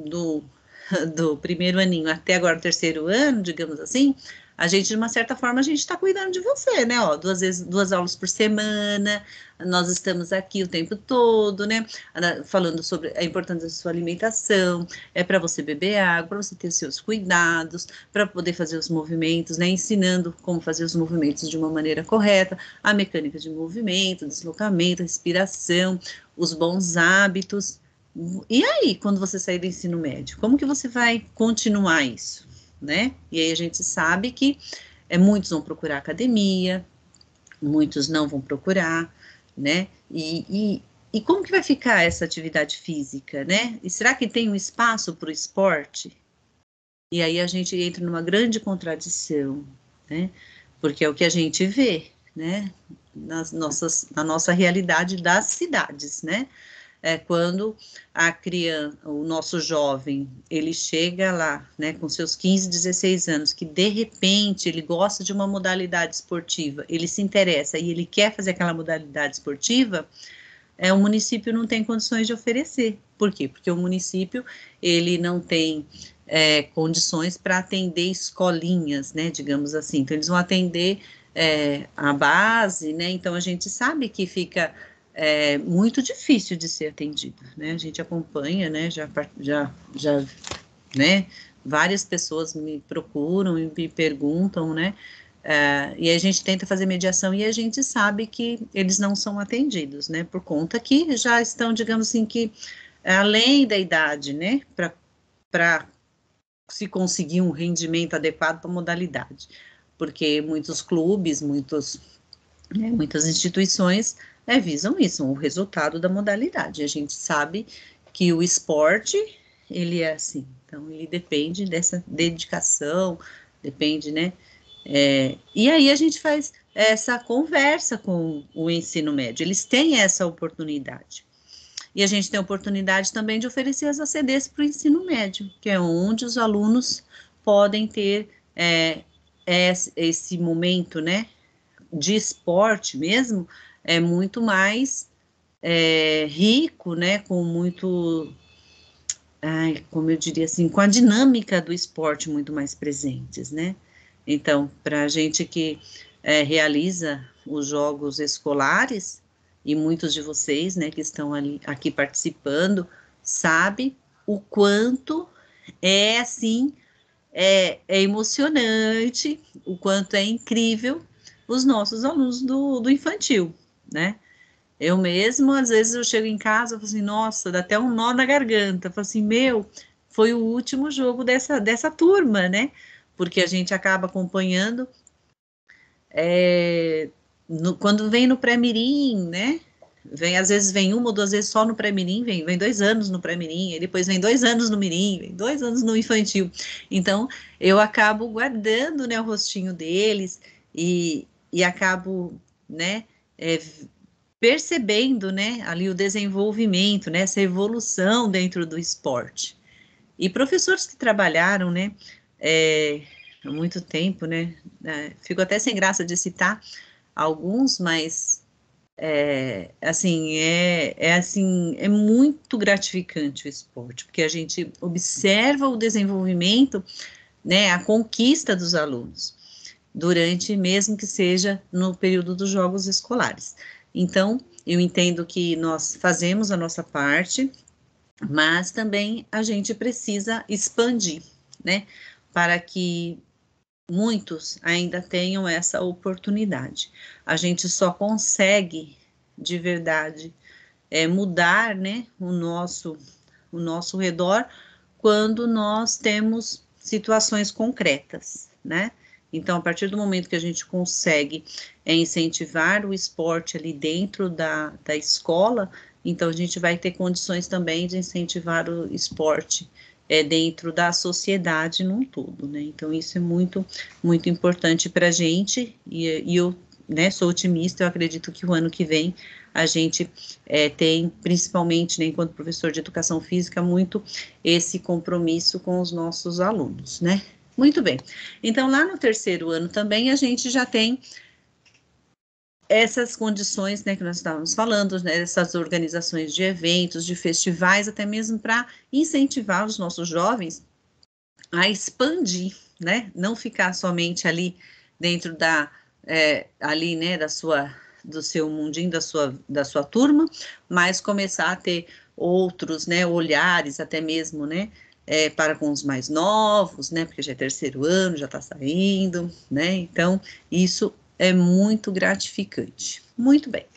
do primeiro aninho até agora o terceiro ano, digamos assim, a gente, de uma certa forma, a gente está cuidando de você, né, ó, duas aulas por semana, nós estamos aqui o tempo todo, né, falando sobre a importância da sua alimentação, para você beber água, para você ter seus cuidados, para poder fazer os movimentos, né, ensinando como fazer os movimentos de uma maneira correta, a mecânica de movimento, deslocamento, respiração, os bons hábitos. E aí, quando você sair do ensino médio, como que você vai continuar isso, né? E aí a gente sabe que muitos vão procurar academia, muitos não vão procurar, né? E como que vai ficar essa atividade física, né? E será que tem um espaço para o esporte? E aí a gente entra numa grande contradição, né? Porque é o que a gente vê, né? Na nossa realidade das cidades, né? Quando a criança, o nosso jovem, ele chega lá, né, com seus 15, 16 anos, que de repente ele gosta de uma modalidade esportiva, ele se interessa e ele quer fazer aquela modalidade esportiva, o município não tem condições de oferecer. Por quê? Porque o município, ele não tem condições para atender escolinhas, né, digamos assim, então eles vão atender a base, né, então a gente sabe que fica muito difícil de ser atendido, né, a gente acompanha, né, né, várias pessoas me procuram e me perguntam, né, e a gente tenta fazer mediação e a gente sabe que eles não são atendidos, né, por conta que já estão, digamos assim, que além da idade, né, para se conseguir um rendimento adequado para a modalidade, porque muitos clubes, muitas instituições visam isso, o resultado da modalidade. A gente sabe que o esporte, ele é assim, então ele depende dessa dedicação, depende, né? E aí a gente faz essa conversa com o ensino médio, eles têm essa oportunidade. E a gente tem a oportunidade também de oferecer as ACDs para o ensino médio, que é onde os alunos podem ter esse momento, né, de esporte mesmo, é muito mais rico, né, com muito, como eu diria assim, com a dinâmica do esporte muito mais presentes, né? Então, para a gente que realiza os jogos escolares, e muitos de vocês, né, que estão ali, aqui participando, sabe o quanto é, assim, é emocionante, o quanto é incrível os nossos alunos do infantil, né? Eu mesmo, às vezes, eu chego em casa e falo assim, nossa, dá até um nó na garganta. Eu falo assim, meu, foi o último jogo dessa turma, né? Porque a gente acaba acompanhando quando vem no pré-mirim, né? Às vezes vem uma ou duas vezes só no pré-mirim, vem 2 anos no pré-mirim, e depois vem 2 anos no mirim, vem 2 anos no infantil. Então, eu acabo guardando, né, o rostinho deles e acabo, né, é, percebendo, né, ali o desenvolvimento, né, essa evolução dentro do esporte. E professores que trabalharam, né, há muito tempo, né, fico até sem graça de citar alguns, mas assim, é muito gratificante o esporte, porque a gente observa o desenvolvimento, né, a conquista dos alunos, durante, mesmo que seja no período dos jogos escolares. Então, eu entendo que nós fazemos a nossa parte, mas também a gente precisa expandir, né, para que muitos ainda tenham essa oportunidade. A gente só consegue, de verdade, mudar, né, o nosso redor quando nós temos situações concretas, né? Então, a partir do momento que a gente consegue incentivar o esporte ali dentro da escola, então a gente vai ter condições também de incentivar o esporte dentro da sociedade num todo, né? Então, isso é muito, muito importante para a gente, e eu, né, sou otimista, eu acredito que o ano que vem a gente tem, principalmente, né, enquanto professor de educação física, muito esse compromisso com os nossos alunos, né? Muito bem. Então, lá no terceiro ano também a gente já tem essas condições, né, que nós estávamos falando, né, essas organizações de eventos, de festivais, até mesmo para incentivar os nossos jovens a expandir, né, não ficar somente ali dentro ali, né, do seu mundinho, da sua turma, mas começar a ter outros, né, olhares, até mesmo, né, para com os mais novos, né, porque já é terceiro ano, já está saindo, né, então isso é muito gratificante. Muito bem.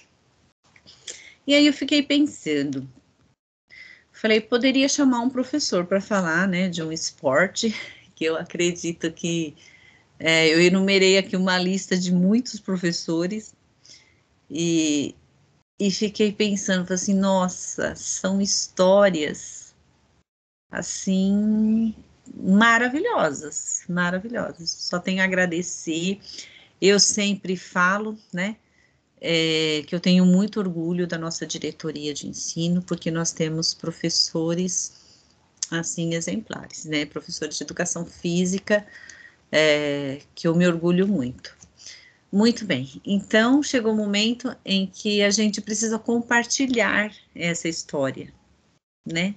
E aí eu fiquei pensando, falei, poderia chamar um professor para falar, né, de um esporte, que eu acredito que eu enumerei aqui uma lista de muitos professores e, e fiquei pensando, falei assim, nossa, são histórias assim maravilhosas, maravilhosas. Só tenho a agradecer. Eu sempre falo, né, que eu tenho muito orgulho da nossa diretoria de ensino, porque nós temos professores assim exemplares, né, professores de educação física, que eu me orgulho muito. Muito bem, então chegou o momento em que a gente precisa compartilhar essa história, né?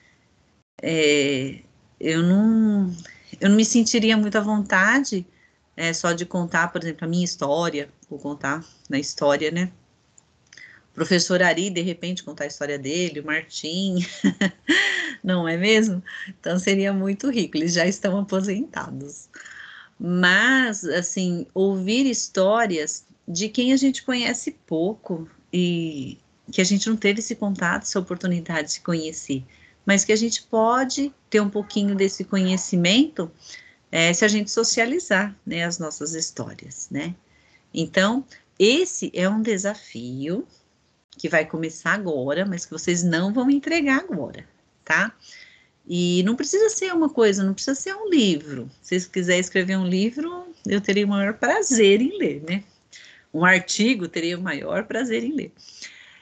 É, eu não, eu não me sentiria muito à vontade só de contar, por exemplo, a minha história, vou contar na história, né? O professor Ari, de repente, contar a história dele, o Martim, não é mesmo? Então seria muito rico, eles já estão aposentados. Mas, assim, ouvir histórias de quem a gente conhece pouco e que a gente não teve esse contato, essa oportunidade de se conhecer, mas que a gente pode ter um pouquinho desse conhecimento se a gente socializar, né, as nossas histórias, né? Então, esse é um desafio que vai começar agora, mas que vocês não vão entregar agora, tá? E não precisa ser uma coisa, não precisa ser um livro. Se vocês quiserem escrever um livro, eu teria o maior prazer em ler, né? Um artigo, teria o maior prazer em ler.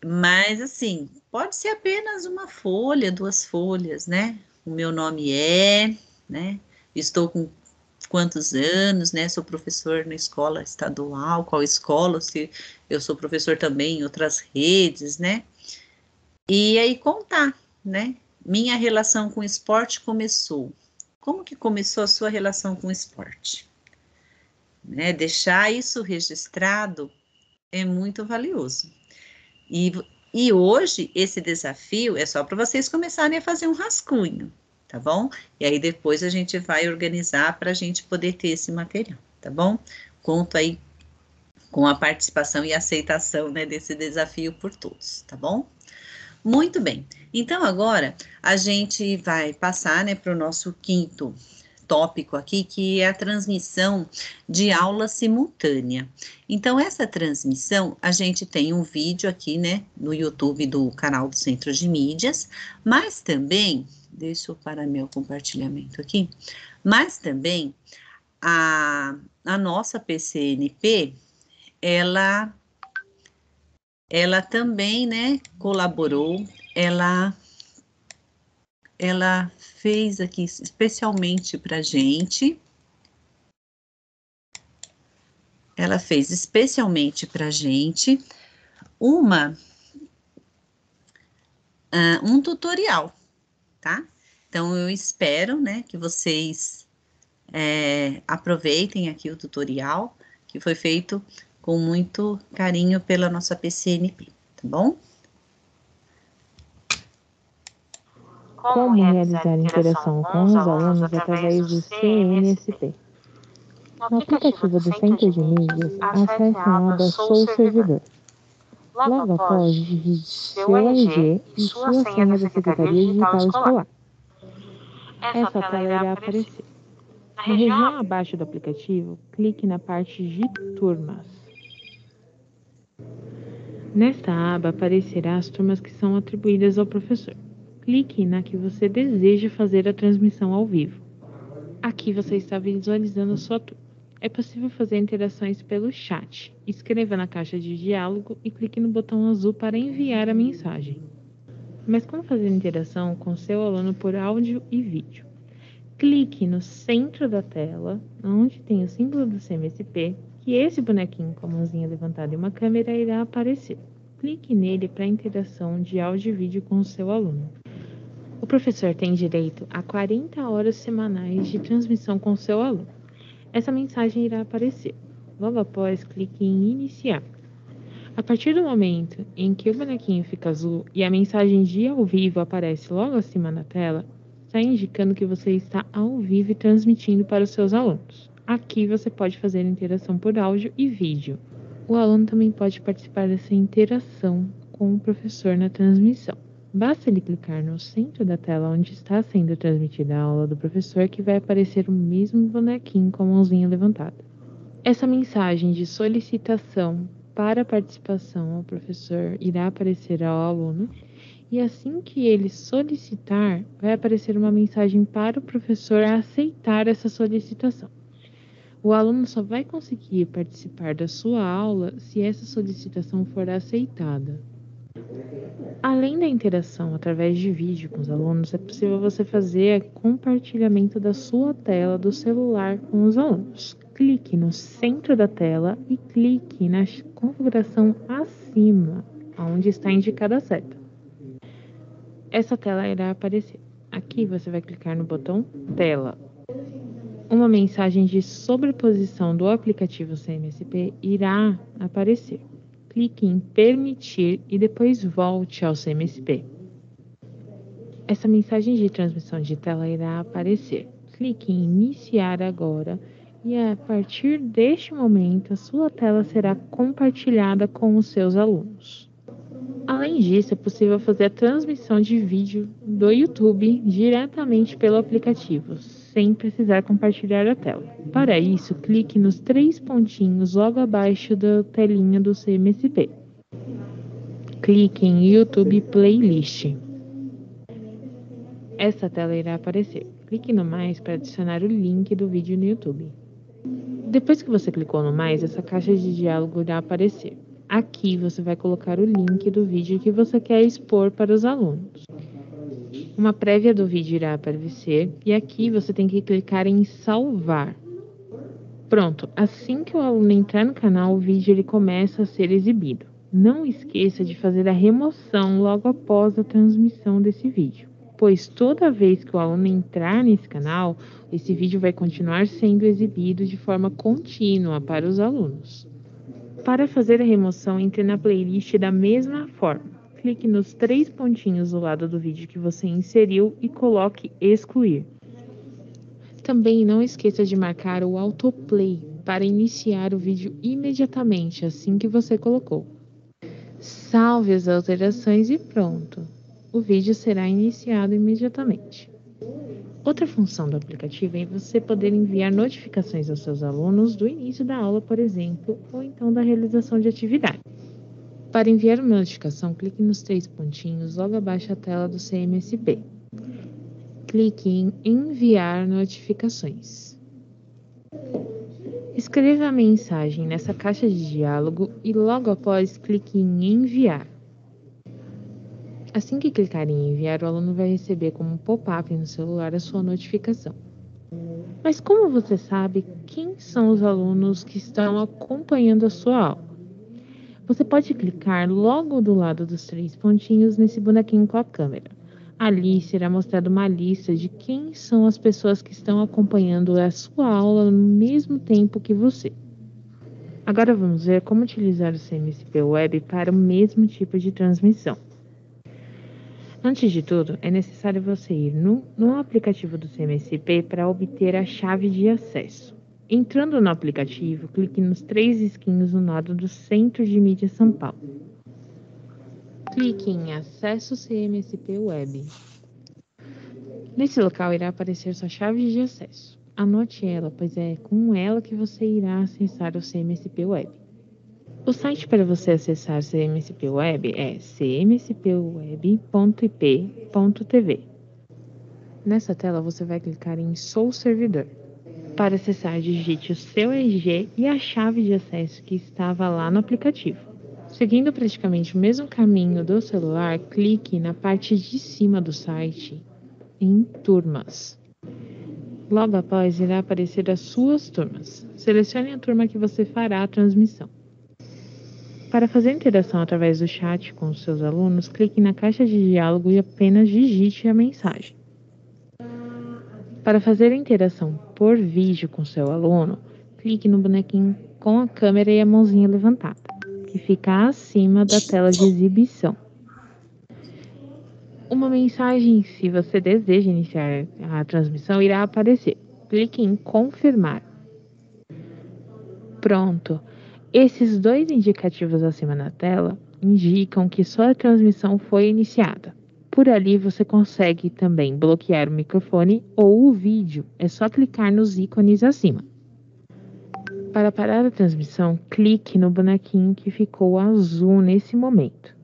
Mas, assim, pode ser apenas uma folha, 2 folhas, né? O meu nome é, né? Estou com quantos anos, né? Sou professor na escola estadual, qual escola, se eu sou professor também em outras redes, né? E aí contar, né? Minha relação com o esporte começou. Como que começou a sua relação com o esporte? Né? Deixar isso registrado é muito valioso. E, e hoje esse desafio é só para vocês começarem a fazer um rascunho, tá bom? E aí depois a gente vai organizar para a gente poder ter esse material, tá bom? Conto aí com a participação e aceitação, né, desse desafio por todos, tá bom? Muito bem. Então agora a gente vai passar, né, para o nosso quinto tópico aqui, que é a transmissão de aula simultânea. Então, essa transmissão, a gente tem um vídeo aqui, né, no YouTube do canal do Centro de Mídias, mas também, deixa eu parar meu compartilhamento aqui, mas também a nossa PCNP, ela também, né, colaborou, ela fez aqui especialmente para gente. Ela fez especialmente para gente um tutorial, tá? Então eu espero, né, que vocês aproveitem aqui o tutorial que foi feito com muito carinho pela nossa PCNP, tá bom? Como realizar interação com os alunos através do CNSP. No aplicativo do Centro de Mídias, acesse a aba Sou Servidor. Logo após, digite seu RG e sua senha da Secretaria Digital Escolar. Essa tela irá aparecer. Na região abaixo do aplicativo, clique na parte de turmas. Nesta aba aparecerá as turmas que são atribuídas ao professor. Clique na que você deseja fazer a transmissão ao vivo. Aqui você está visualizando a sua turma. É possível fazer interações pelo chat. Escreva na caixa de diálogo e clique no botão azul para enviar a mensagem. Mas como fazer interação com seu aluno por áudio e vídeo? Clique no centro da tela, onde tem o símbolo do CMSP, que esse bonequinho com a mãozinha levantada e uma câmera irá aparecer. Clique nele para interação de áudio e vídeo com o seu aluno. O professor tem direito a 40 horas semanais de transmissão com seu aluno. Essa mensagem irá aparecer. Logo após, clique em Iniciar. A partir do momento em que o bonequinho fica azul e a mensagem de ao vivo aparece logo acima na tela, está indicando que você está ao vivo e transmitindo para os seus alunos. Aqui você pode fazer interação por áudio e vídeo. O aluno também pode participar dessa interação com o professor na transmissão. Basta ele clicar no centro da tela onde está sendo transmitida a aula do professor que vai aparecer o mesmo bonequinho com a mãozinha levantada. Essa mensagem de solicitação para a participação ao professor irá aparecer ao aluno e assim que ele solicitar, vai aparecer uma mensagem para o professor aceitar essa solicitação. O aluno só vai conseguir participar da sua aula se essa solicitação for aceitada. Além da interação através de vídeo com os alunos, é possível você fazer compartilhamento da sua tela do celular com os alunos. Clique no centro da tela e clique na configuração acima, onde está indicada a seta. Essa tela irá aparecer. Aqui você vai clicar no botão Tela. Uma mensagem de sobreposição do aplicativo CMSP irá aparecer. Clique em Permitir e depois volte ao CMSP. Essa mensagem de transmissão de tela irá aparecer. Clique em Iniciar agora e a partir deste momento a sua tela será compartilhada com os seus alunos. Além disso, é possível fazer a transmissão de vídeo do YouTube diretamente pelo aplicativo, sem precisar compartilhar a tela. Para isso, clique nos 3 pontinhos logo abaixo da telinha do CMSP. Clique em YouTube Playlist. Essa tela irá aparecer. Clique no mais para adicionar o link do vídeo no YouTube. Depois que você clicou no mais, essa caixa de diálogo irá aparecer. Aqui você vai colocar o link do vídeo que você quer expor para os alunos. Uma prévia do vídeo irá aparecer e aqui você tem que clicar em salvar. Pronto, assim que o aluno entrar no canal, o vídeo ele começa a ser exibido. Não esqueça de fazer a remoção logo após a transmissão desse vídeo, pois toda vez que o aluno entrar nesse canal, esse vídeo vai continuar sendo exibido de forma contínua para os alunos. Para fazer a remoção, entre na playlist da mesma forma. Clique nos 3 pontinhos do lado do vídeo que você inseriu e coloque excluir. Também não esqueça de marcar o autoplay para iniciar o vídeo imediatamente assim que você colocou. Salve as alterações e pronto. O vídeo será iniciado imediatamente. Outra função do aplicativo é você poder enviar notificações aos seus alunos do início da aula, por exemplo, ou então da realização de atividade. Para enviar uma notificação, clique nos 3 pontinhos logo abaixo da tela do CMSP. Clique em enviar notificações. Escreva a mensagem nessa caixa de diálogo e logo após clique em enviar. Assim que clicar em enviar, o aluno vai receber como um pop-up no celular a sua notificação. Mas como você sabe quem são os alunos que estão acompanhando a sua aula? Você pode clicar logo do lado dos 3 pontinhos nesse bonequinho com a câmera. Ali será mostrada uma lista de quem são as pessoas que estão acompanhando a sua aula no mesmo tempo que você. Agora vamos ver como utilizar o CMSP Web para o mesmo tipo de transmissão. Antes de tudo, é necessário você ir no aplicativo do CMSP para obter a chave de acesso. Entrando no aplicativo, clique nos 3 risquinhos no lado do Centro de Mídia São Paulo. Clique em Acesso CMSP Web. Nesse local irá aparecer sua chave de acesso. Anote ela, pois é com ela que você irá acessar o CMSP Web. O site para você acessar o CMSP Web é cmspweb.ip.tv. Nessa tela você vai clicar em Sou servidor. Para acessar, digite o seu RG e a chave de acesso que estava lá no aplicativo. Seguindo praticamente o mesmo caminho do celular, clique na parte de cima do site em Turmas. Logo após irá aparecer as suas turmas. Selecione a turma que você fará a transmissão. Para fazer interação através do chat com os seus alunos, clique na caixa de diálogo e apenas digite a mensagem. Para fazer a interação por vídeo com seu aluno, clique no bonequinho com a câmera e a mãozinha levantada, que fica acima da tela de exibição. Uma mensagem, se você deseja iniciar a transmissão, irá aparecer. Clique em confirmar. Pronto. Esses 2 indicativos acima na tela indicam que sua transmissão foi iniciada. Por ali você consegue também bloquear o microfone ou o vídeo. É só clicar nos ícones acima. Para parar a transmissão, clique no bonequinho que ficou azul nesse momento.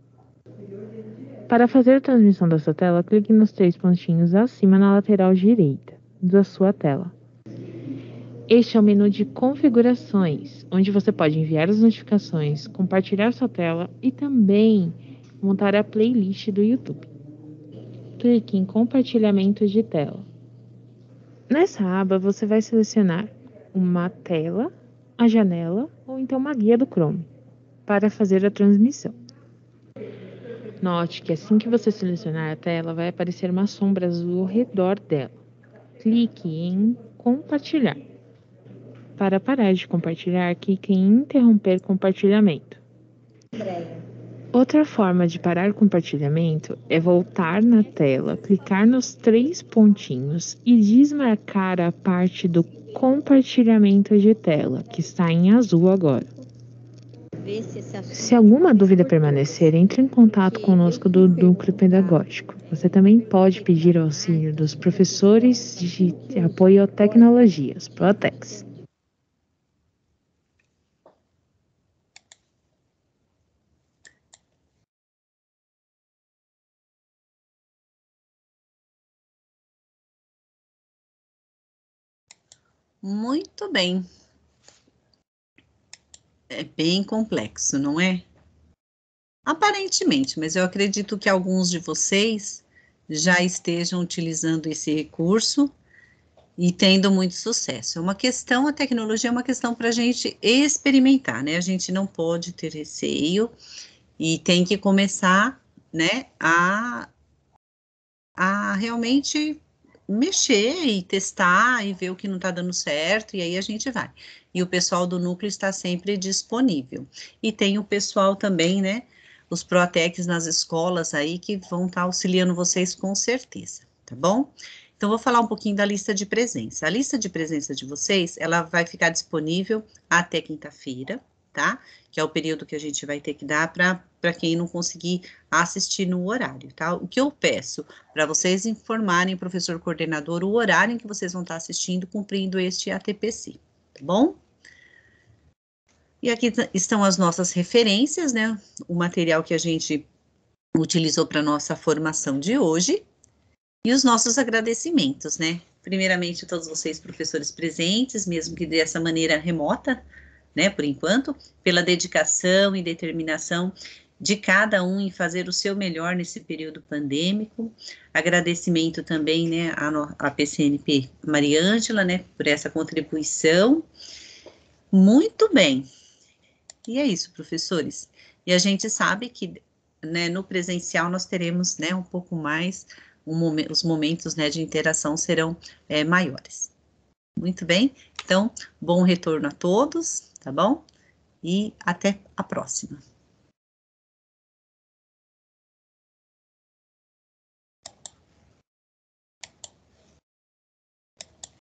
Para fazer a transmissão da sua tela, clique nos 3 pontinhos acima na lateral direita da sua tela. Este é o menu de configurações, onde você pode enviar as notificações, compartilhar sua tela e também montar a playlist do YouTube. Clique em compartilhamento de tela. Nessa aba, você vai selecionar uma tela, a janela ou então uma guia do Chrome para fazer a transmissão. Note que assim que você selecionar a tela, vai aparecer uma sombra azul ao redor dela. Clique em compartilhar. Para parar de compartilhar, clique em interromper compartilhamento. Outra forma de parar o compartilhamento é voltar na tela, clicar nos 3 pontinhos e desmarcar a parte do compartilhamento de tela, que está em azul agora. Se alguma dúvida permanecer, entre em contato conosco do Núcleo Pedagógico. Você também pode pedir o auxílio dos professores de apoio a tecnologias, Protex. Muito bem. É bem complexo, não é? Aparentemente, mas eu acredito que alguns de vocês já estejam utilizando esse recurso e tendo muito sucesso. A tecnologia é uma questão para a gente experimentar, né? A gente não pode ter receio e tem que começar, né, a realmente mexer e testar e ver o que não está dando certo, e aí a gente vai. E o pessoal do núcleo está sempre disponível. E tem o pessoal também, né, os Proatecs nas escolas aí que vão estar auxiliando vocês com certeza, tá bom? Então, vou falar um pouquinho da lista de presença. A lista de presença de vocês, ela vai ficar disponível até quinta-feira, tá? Que é o período que a gente vai ter que dar para quem não conseguir assistir no horário, tá? O que eu peço para vocês informarem o professor coordenador o horário em que vocês vão estar assistindo, cumprindo este ATPC, tá bom? E aqui estão as nossas referências, né? O material que a gente utilizou para nossa formação de hoje e os nossos agradecimentos, né? Primeiramente, a todos vocês, professores presentes, mesmo que dessa maneira remota, né, por enquanto, pela dedicação e determinação de cada um em fazer o seu melhor nesse período pandêmico. Agradecimento também, né, à PCNP Mariângela, né, por essa contribuição. Muito bem. E é isso, professores. E a gente sabe que, né, no presencial nós teremos, né, um pouco mais, os momentos, né, de interação serão maiores. Muito bem. Então, bom retorno a todos, tá bom? E até a próxima.